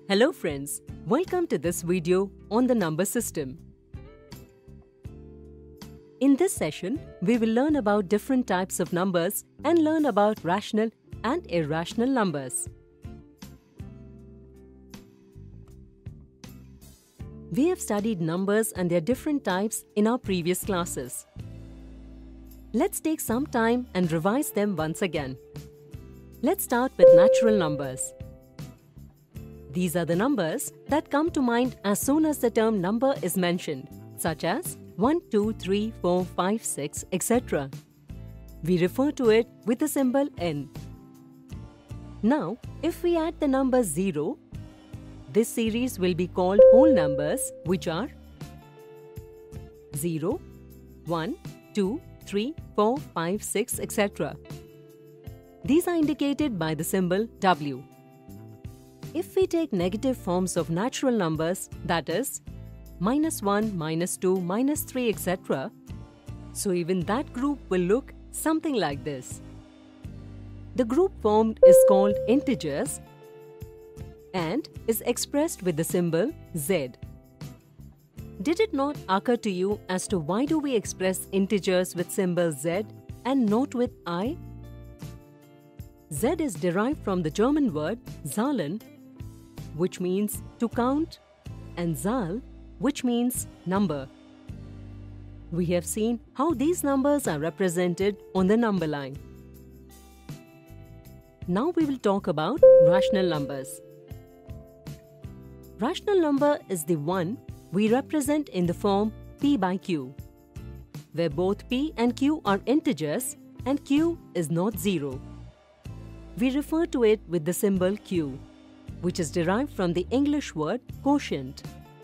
Hello friends, welcome to this video on the number system. In this session, we will learn about different types of numbers and learn about rational and irrational numbers. We have studied numbers and their different types in our previous classes. Let's take some time and revise them once again. Let's start with natural numbers. These are the numbers that come to mind as soon as the term number is mentioned, such as 1, 2, 3, 4, 5, 6, etc. We refer to it with the symbol n. Now, if we add the number 0, this series will be called whole numbers, which are 0, 1, 2, 3, 4, 5, 6, etc. These are indicated by the symbol W. If we take negative forms of natural numbers, that is, -1, -2, -3, etc., so even that group will look something like this. The group formed is called integers and is expressed with the symbol Z. Did it not occur to you as to why do we express integers with symbol Z and not with I? Z is derived from the German word Zahlen, which means to count, and Zahl, which means number. We have seen how these numbers are represented on the number line. Now we will talk about rational numbers. Rational number is the one we represent in the form p by q, where both p and q are integers and q is not 0. We refer to it with the symbol q, which is derived from the English word quotient.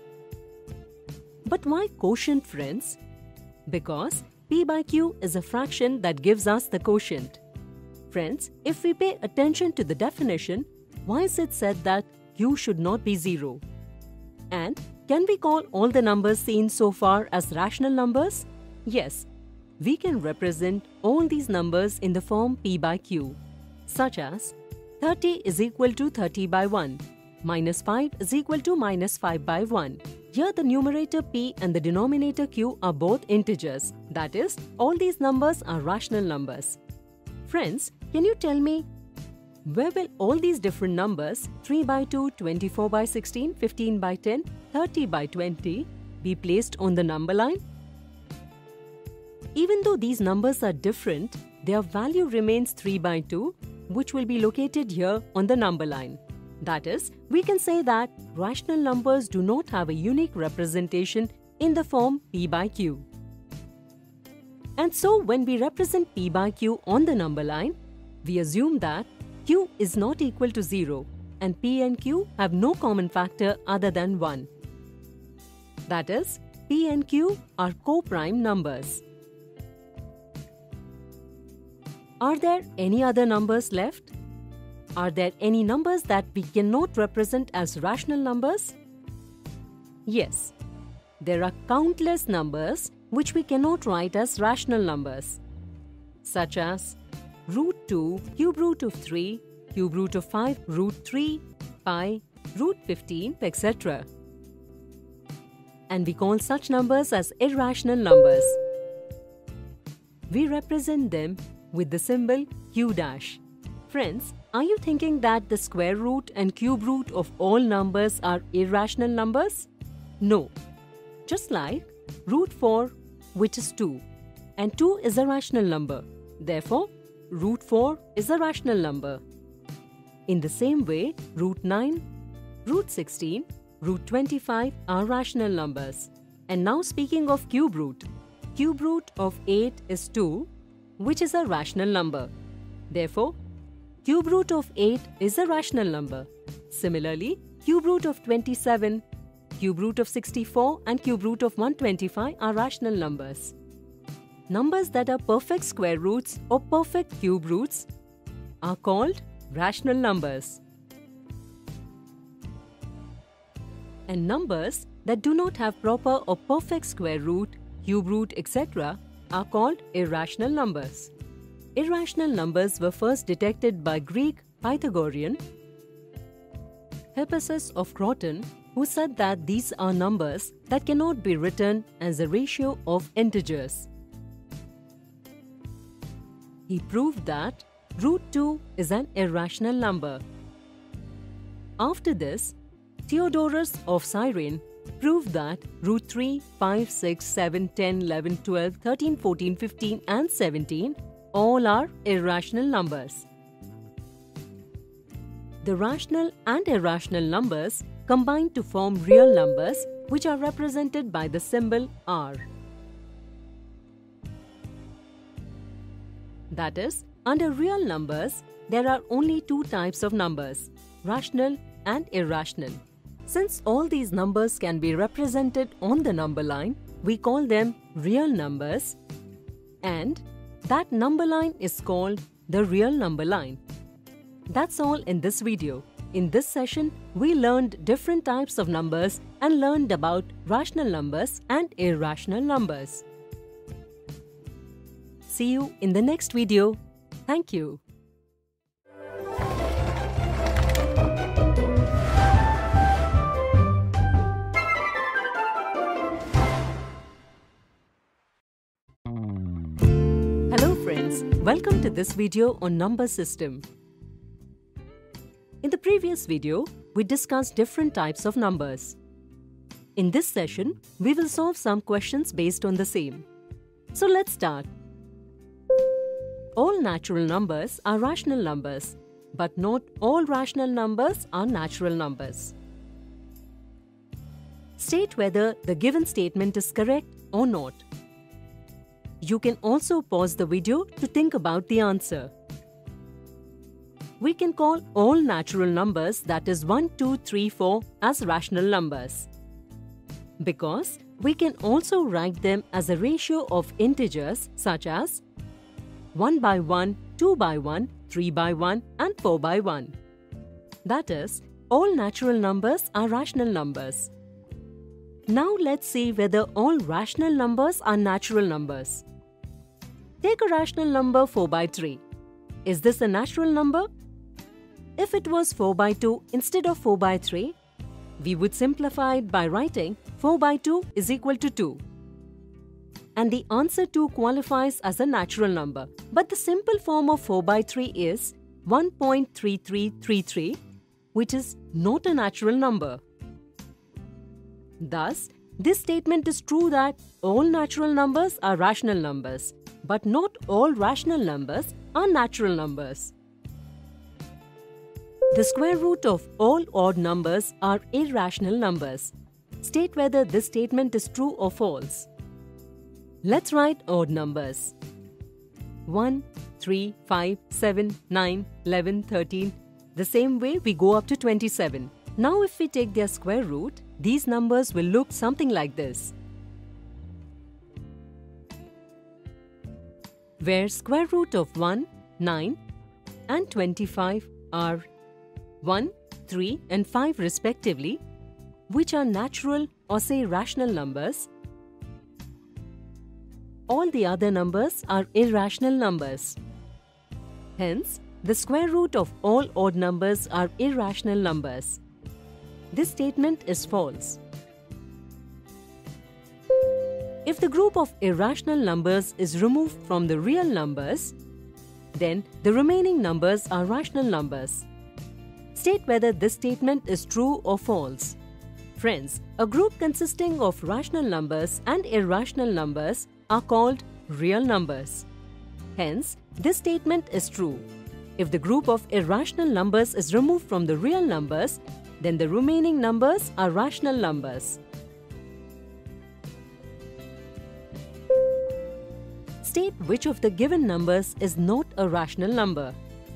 But why quotient, friends? Because p by q is a fraction that gives us the quotient. Friends, if we pay attention to the definition, why is it said that q should not be 0? And can we call all the numbers seen so far as rational numbers? Yes, we can represent all these numbers in the form p by q, such as 30 is equal to 30 by 1, -5 is equal to -5 by 1. Here the numerator p and the denominator q are both integers, that is, all these numbers are rational numbers. Friends, can you tell me, where will all these different numbers 3 by 2, 24 by 16, 15 by 10, 30 by 20 be placed on the number line? Even though these numbers are different, their value remains 3 by 2, which will be located here on the number line. That is, we can say that rational numbers do not have a unique representation in the form p by q. And so when we represent p by q on the number line, we assume that q is not equal to 0 and p and q have no common factor other than 1. That is, p and q are co-prime numbers. Are there any other numbers left? Are there any numbers that we cannot represent as rational numbers? Yes, there are countless numbers which we cannot write as rational numbers, such as √2, cube root of 3, cube root of 5, √3, pi, √15, etc. And we call such numbers as irrational numbers. We represent them with the symbol q dash. Friends, are you thinking that the square root and cube root of all numbers are irrational numbers? No. Just like √4, which is 2, and 2 is a rational number. Therefore, √4 is a rational number. In the same way, √9, √16, √25 are rational numbers. And now speaking of cube root of 8 is 2, which is a rational number. Therefore, cube root of 8 is a rational number. Similarly, cube root of 27, cube root of 64 and cube root of 125 are rational numbers. Numbers that are perfect square roots or perfect cube roots are called rational numbers. And numbers that do not have proper or perfect square root, cube root, etc. are called irrational numbers. Irrational numbers were first detected by Greek Pythagorean Hippasus of Croton, who said that these are numbers that cannot be written as a ratio of integers. He proved that root 2 is an irrational number. After this, Theodorus of Cyrene proved that root 3, 5, 6, 7, 10, 11, 12, 13, 14, 15 and 17 all are irrational numbers. The rational and irrational numbers combine to form real numbers, which are represented by the symbol R. That is, under real numbers, there are only two types of numbers, rational and irrational. Since all these numbers can be represented on the number line, we call them real numbers, and that number line is called the real number line. That's all in this video. In this session, we learned different types of numbers and learned about rational numbers and irrational numbers. See you in the next video. Thank you. Hello friends, welcome to this video on number system. In the previous video, we discussed different types of numbers. In this session, we will solve some questions based on the same. So let's start. All natural numbers are rational numbers, but not all rational numbers are natural numbers. State whether the given statement is correct or not. You can also pause the video to think about the answer. We can call all natural numbers, that is 1, 2, 3, 4, as rational numbers. Because we can also write them as a ratio of integers such as 1 by 1, 2 by 1, 3 by 1 and 4 by 1. That is, all natural numbers are rational numbers. Now let's see whether all rational numbers are natural numbers. Take a rational number 4 by 3. Is this a natural number? If it was 4 by 2 instead of 4 by 3, we would simplify it by writing 4 by 2 is equal to 2. And the answer 2 qualifies as a natural number. But the simple form of 4 by 3 is 1.3333, which is not a natural number. Thus, this statement is true that all natural numbers are rational numbers, but not all rational numbers are natural numbers. The square root of all odd numbers are irrational numbers. State whether this statement is true or false. Let's write odd numbers. 1, 3, 5, 7, 9, 11, 13. The same way we go up to 27. Now if we take their square root, these numbers will look something like this. Where square root of 1, 9 and 25 are 1, 3 and 5 respectively, which are natural or say rational numbers. All the other numbers are irrational numbers. Hence, the square root of all odd numbers are irrational numbers. This statement is false. If the group of irrational numbers is removed from the real numbers, then the remaining numbers are rational numbers. State whether this statement is true or false. Friends, a group consisting of rational numbers and irrational numbers are called real numbers. Hence, this statement is true. If the group of irrational numbers is removed from the real numbers, then the remaining numbers are rational numbers. State which of the given numbers is not a rational number.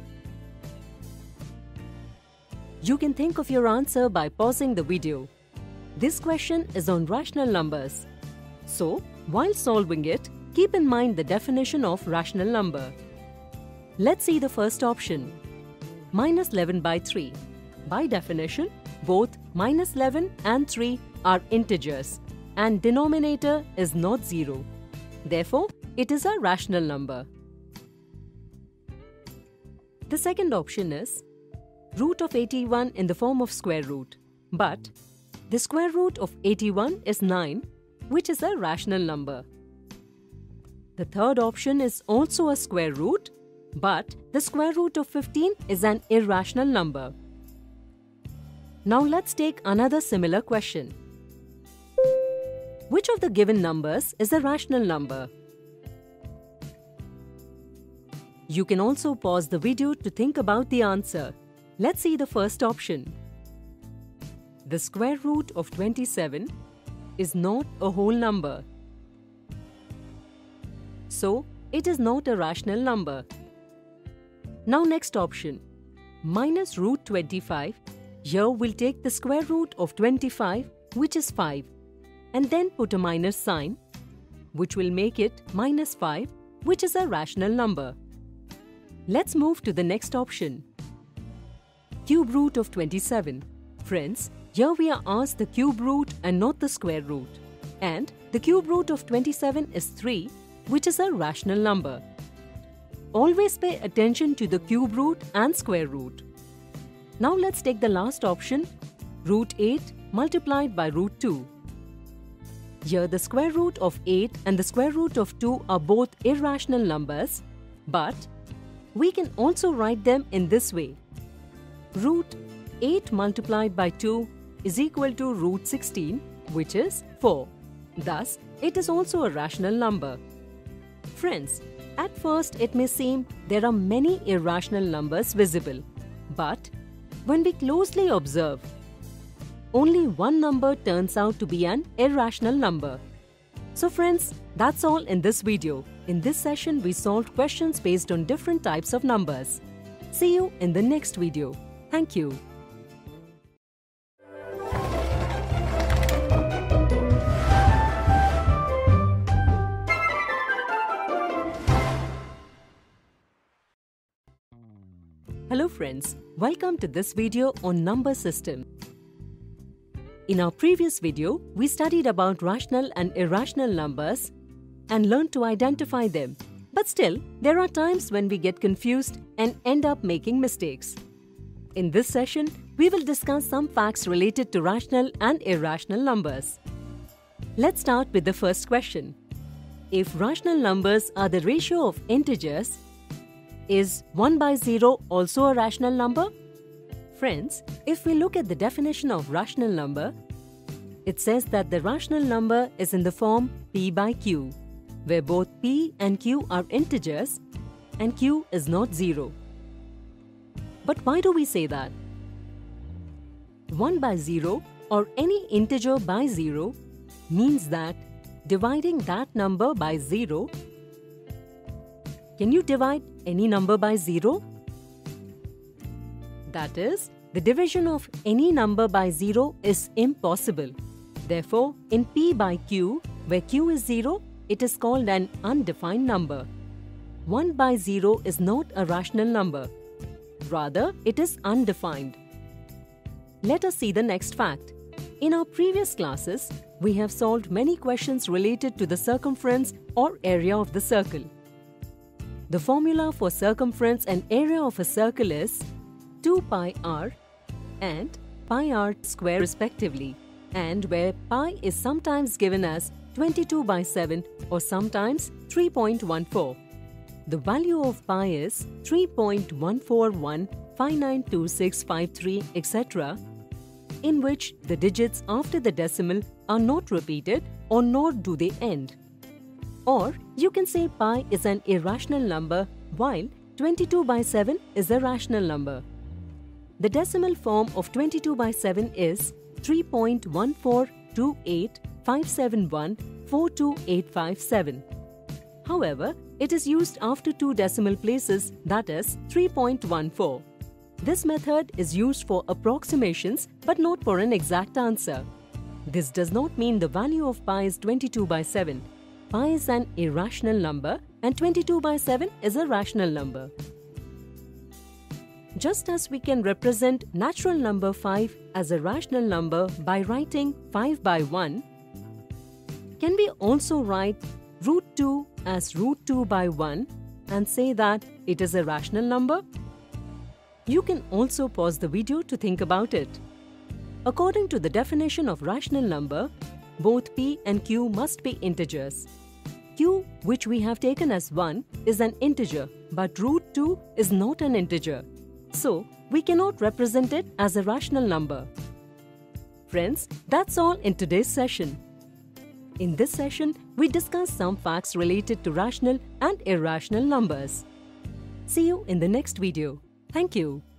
You can think of your answer by pausing the video. This question is on rational numbers. So, while solving it, keep in mind the definition of rational number. Let's see the first option. Minus 11 by 3. By definition, both minus 11 and 3 are integers and denominator is not 0. Therefore, it is a rational number. The second option is root of 81 in the form of square root. But the square root of 81 is 9, which is a rational number. The third option is also a square root, but the square root of 15 is an irrational number. Now let's take another similar question. Which of the given numbers is a rational number? You can also pause the video to think about the answer. Let's see the first option. The square root of 27 is not a whole number. So, it is not a rational number. Now next option. Minus root 25. Here we'll take the square root of 25, which is 5, and then put a minus sign, which will make it minus 5, which is a rational number. Let's move to the next option. Cube root of 27. Friends, here we are asked the cube root and not the square root. And the cube root of 27 is 3, which is a rational number. Always pay attention to the cube root and square root. Now let's take the last option, root 8 multiplied by root 2. Here the square root of 8 and the square root of 2 are both irrational numbers, but we can also write them in this way. Root 8 multiplied by 2 is equal to root 16, which is 4. Thus, it is also a rational number. Friends, at first it may seem there are many irrational numbers visible, but when we closely observe, only one number turns out to be an irrational number. So friends, that's all in this video. In this session, we solved questions based on different types of numbers. See you in the next video. Thank you. Hello friends, welcome to this video on number system. In our previous video, we studied about rational and irrational numbers and learned to identify them. But still, there are times when we get confused and end up making mistakes. In this session, we will discuss some facts related to rational and irrational numbers. Let's start with the first question. If rational numbers are the ratio of integers, is 1 by 0 also a rational number? Friends, if we look at the definition of rational number, it says that the rational number is in the form p by q, where both p and q are integers and q is not 0. But why do we say that? 1 by 0 or any integer by 0 means that dividing that number by 0. Can you divide any number by 0? That is, the division of any number by 0 is impossible. Therefore, in p by q, where q is 0, it is called an undefined number. 1 by 0 is not a rational number. Rather, it is undefined. Let us see the next fact. In our previous classes, we have solved many questions related to the circumference or area of the circle. The formula for circumference and area of a circle is 2 pi r and pi r square respectively, and where pi is sometimes given as 22 by 7 or sometimes 3.14. The value of pi is 3.141592653, etc., in which the digits after the decimal are not repeated or nor do they end. Or you can say pi is an irrational number while 22 by 7 is a rational number. The decimal form of 22 by 7 is 3.1428571428557. However, it is used after two decimal places, that is 3.14. This method is used for approximations but not for an exact answer. This does not mean the value of pi is 22 by 7. Pi is an irrational number and 22 by 7 is a rational number. Just as we can represent natural number 5 as a rational number by writing 5 by 1, can we also write root 2 as root 2 by 1 and say that it is a rational number? You can also pause the video to think about it. According to the definition of rational number, both p and q must be integers. Q, which we have taken as 1, is an integer, but root 2 is not an integer. So, we cannot represent it as a rational number. Friends, that's all in today's session. In this session, we discussed some facts related to rational and irrational numbers. See you in the next video. Thank you.